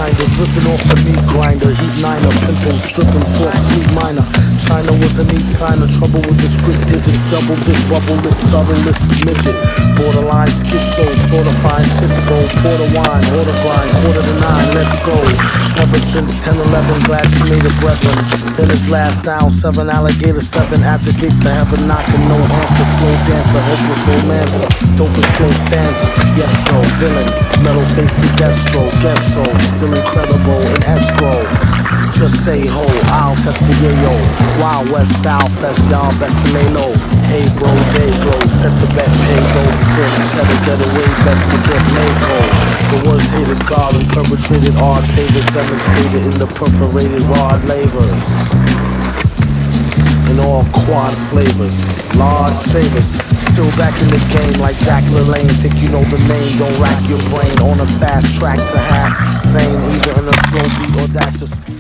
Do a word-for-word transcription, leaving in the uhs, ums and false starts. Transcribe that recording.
finder, dripping off a meat grinder, heat niner, pimpin', stripping, fork, sweet minor. China was a neat sign of trouble with the script digits, double dip, bubble lip, subtlest midget, borderline schizo, sorta fine, tits go, quarter wine, order grind, quarter to nine, let's go. Ever since ten eleven, glad she made a brethren. Then his last down, seven alligator, seven at the gates of heaven, knocking, no answer, slow dancer, hopeless romancer, dopest flow stanzas, yes no, villain, metal face to destro, guess so, still incredible in escrow. Just say ho, I'll test the yayo. Wild West style fest, y'all best to lay low. Hey bro, day bro, set the bet, pay though. Before the cheddar get away, best to get made cold. The worst hated guard and perpetrated odd favors demonstrated in the perforated rod labors. In all quad flavors, large savers. Still back in the game like Jack LaLanne. Think you know the name, don't rack your brain. On a fast track to half sane, either in a slow beat or that's the speed.